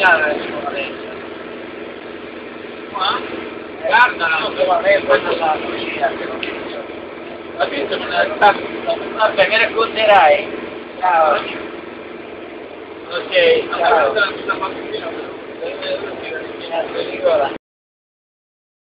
la sicurezza. Qua? Guarda, no, questa è la cucina. Ha visto che vabbè, mi racconterai. Ciao. Ok, ciao.